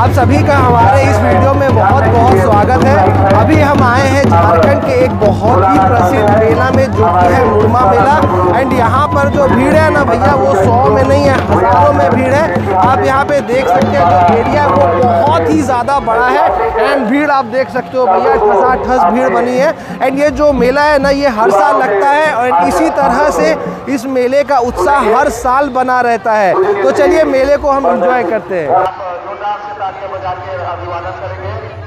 आप सभी का हमारे इस वीडियो में बहुत बहुत स्वागत है। अभी हम आए हैं झारखंड के एक बहुत ही प्रसिद्ध मेला में, जो कि है मुरमा मेला। एंड यहाँ पर जो भीड़ है ना भैया, वो 100 में नहीं है, हज़ारों में भीड़ है। आप यहाँ पे देख सकते हैं जो एरिया वो बहुत ही ज़्यादा बड़ा है। एंड भीड़ आप देख सकते हो भैया, ठसाठस भीड़ बनी है। एंड ये जो मेला है ना, ये हर साल लगता है और इसी तरह से इस मेले का उत्साह हर साल बना रहता है। तो चलिए मेले को हम एंजॉय करते हैं। बजा के अभिवादन करेंगे।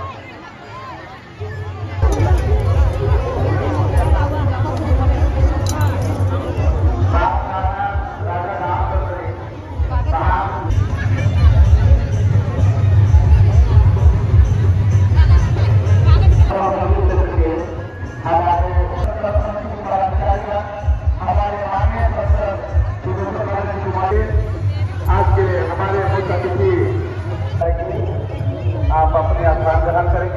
आप अपने स्थान ग्रहण करेंगे।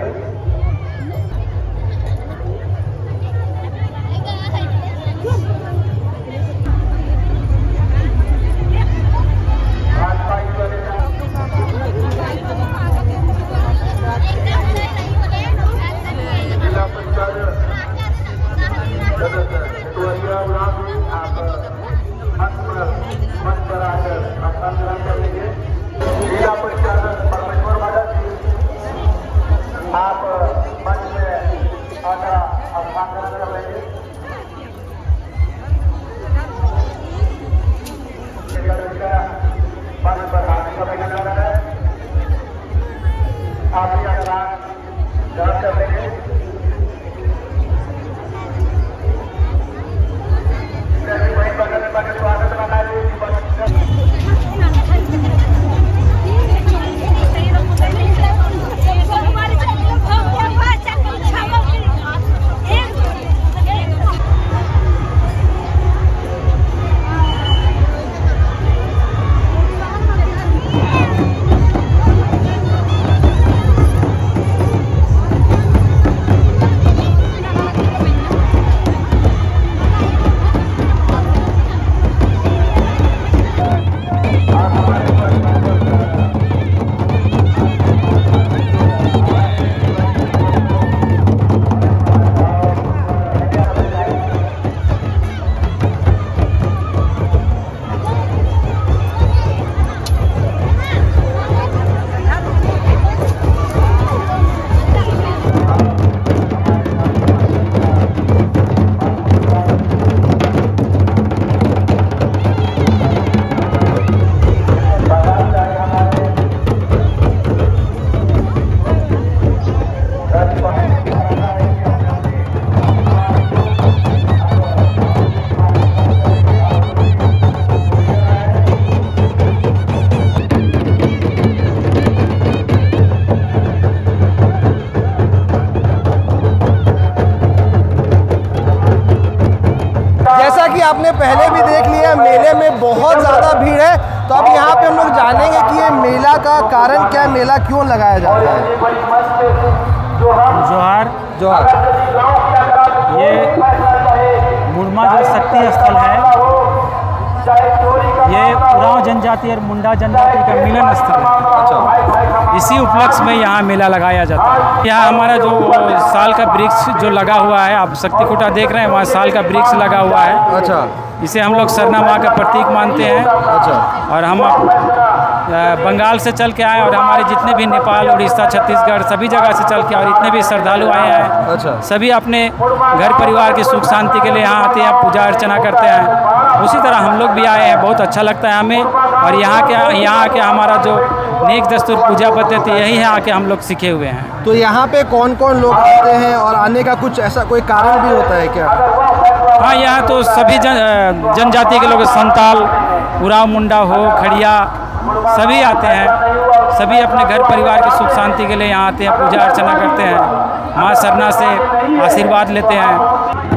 जिला पंचायत सदस्य आप मंच पर आकर स्थान ग्रहण करेंगे। जिला पंचायत परमेश्वर भगत आप मंच में आकर स्थान ग्रहण कर लेंगे। मंच पर आने का बना है, आप भी स्थान ग्रहण कर लेंगे। वही बगल में स्वागत बनाइए। आपने पहले भी देख लिया, मेले में बहुत ज़्यादा भीड़ है। तो अब यहाँ पे हम लोग जानेंगे कि ये मेला का कारण क्या, मेला क्यों लगाया जाता है। जोहार जोहार। ये मुरमा जो शक्ति स्थल है, ये उरांव जनजाति और मुंडा जनजाति का मिलन स्थल है। अच्छा। इसी उपलक्ष्य में यहाँ मेला लगाया जाता है। यहाँ हमारा जो साल का वृक्ष जो लगा हुआ है, आप शक्ति खूटा देख रहे हैं, वहाँ साल का वृक्ष लगा हुआ है। अच्छा। इसे हम लोग सरना माँ का प्रतीक मानते हैं। अच्छा। और हम बंगाल से चल के आए और हमारे जितने भी नेपाल, उड़ीसा, छत्तीसगढ़ सभी जगह से चल के और इतने भी श्रद्धालु आए हैं। अच्छा। सभी अपने घर परिवार की सुख शांति के लिए यहाँ आते हैं, पूजा अर्चना करते हैं। उसी तरह हम लोग भी आए हैं, बहुत अच्छा लगता है हमें। और यहाँ आके हमारा जो नेक दस्तूर पूजा पद्धति यही है, आके हम लोग सीखे हुए हैं। तो यहाँ पे कौन कौन लोग आते हैं और आने का कुछ ऐसा कोई कारण भी होता है क्या? हाँ, यहाँ तो सभी जनजाति के लोग, संताल, उरांव, मुंडा हो, खड़िया, सभी आते हैं। सभी अपने घर परिवार की सुख शांति के लिए यहाँ आते हैं, पूजा अर्चना करते हैं, माँ सरना से आशीर्वाद लेते हैं।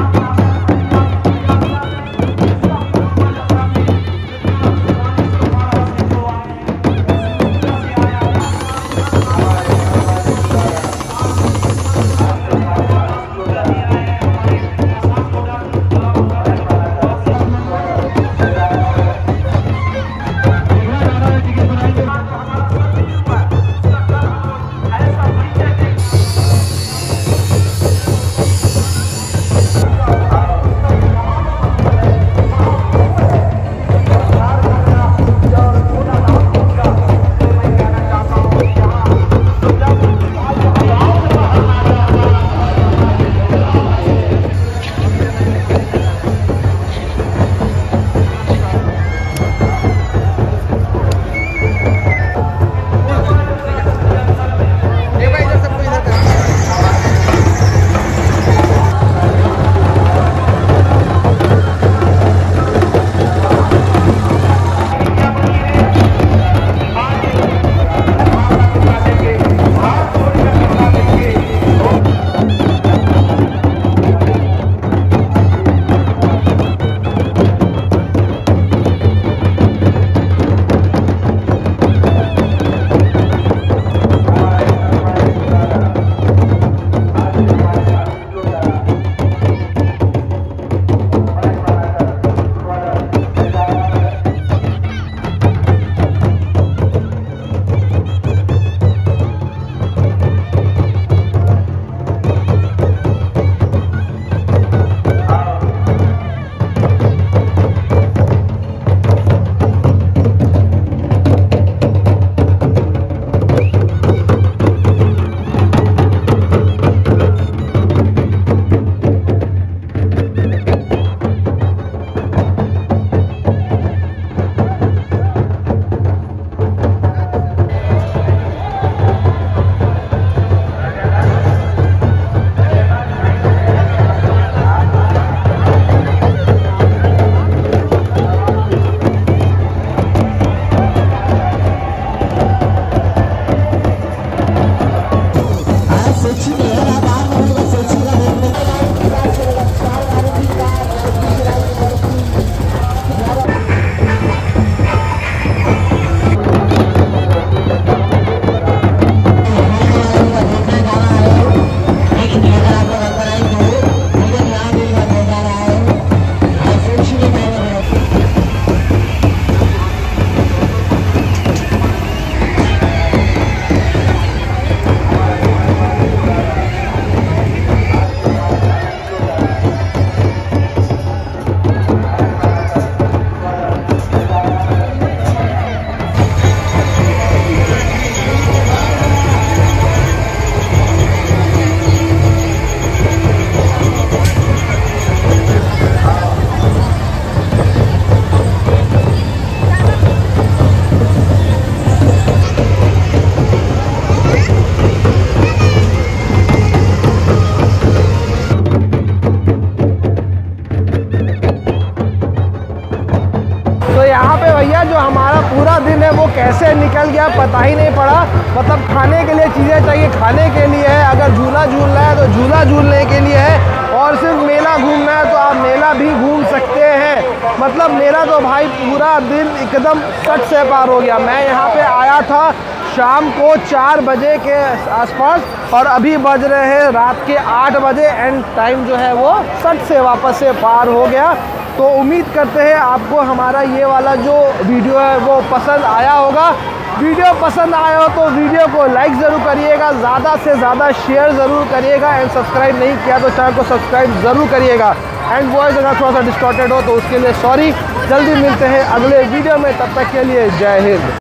तो यहाँ पे भैया जो हमारा पूरा दिन है वो कैसे निकल गया पता ही नहीं पड़ा। मतलब खाने के लिए चीज़ें चाहिए, खाने के लिए है, अगर झूला झूलना है तो झूला झूलने के लिए है, और सिर्फ मेला घूमना है तो आप मेला भी घूम सकते हैं। मतलब मेरा तो भाई पूरा दिन एकदम सट से पार हो गया। मैं यहाँ पे आया था शाम को 4 बजे के आसपास और अभी बज रहे हैं रात के 8 बजे एंड टाइम जो है वो सट से वापस से पार हो गया। तो उम्मीद करते हैं आपको हमारा ये वाला जो वीडियो है वो पसंद आया होगा। वीडियो पसंद आया हो तो वीडियो को लाइक ज़रूर करिएगा, ज़्यादा से ज़्यादा शेयर ज़रूर करिएगा एंड सब्सक्राइब नहीं किया तो चैनल को सब्सक्राइब ज़रूर करिएगा। एंड वॉइस अगर थोड़ा सा डिस्टॉर्टेड हो तो उसके लिए सॉरी। जल्दी मिलते हैं अगले वीडियो में, तब तक के लिए जय हिंद।